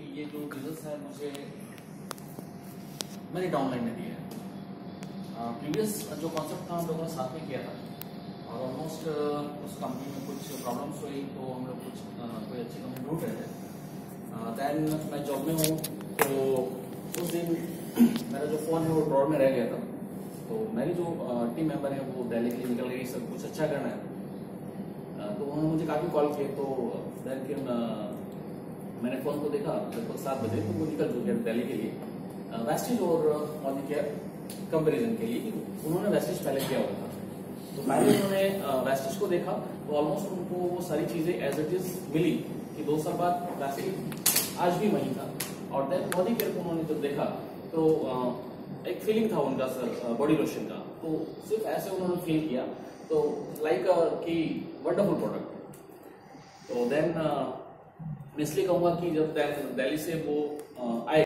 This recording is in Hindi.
ये जो बिजनेस है मुझे मैंने डाउनलाइन में दिया है। प्रीवियस जो कॉन्सेप्ट था हम लोगों ने साथ में किया था और ऑलमोस्ट उस कंपनी में कुछ प्रॉब्लम्स हुई तो हम लोग कुछ कोई अच्छी कंपनी ढूंढ रहे थे। दैन मैं जॉब में हूँ तो उस दिन मेरा जो फ़ोन है वो ड्रॉर में रह गया था। तो मेरी जो टीम मेंबर है वो दिल्ली के लिए निकल गई, सब कुछ अच्छा करना है। तो उन्होंने मुझे काफ़ी कॉल किए। तो दैन फिर मैंने फ़ोन को देखा लगभग 7 बजे, तो वो निकल चुके हैं दिल्ली के लिए वेस्टिज और मॉडिकेयर कंपेरिजन के लिए। उन्होंने वेस्टिज पहले किया हुआ था, तो पहले उन्होंने वेस्टिज को देखा तो ऑलमोस्ट उनको वो सारी चीज़ें एज इट इज मिली कि 2 साल बाद वेस्टिज आज भी वहीं था। और देन मॉडिकेयर को उन्होंने जब देखा तो एक फीलिंग था उनका सर बॉडी लोशन का, तो सिर्फ ऐसे उन्होंने फील किया तो लाइक कि वंडरफुल प्रोडक्ट। तो देन मैं इसलिए कहूँगा कि जब दिल्ली से वो आए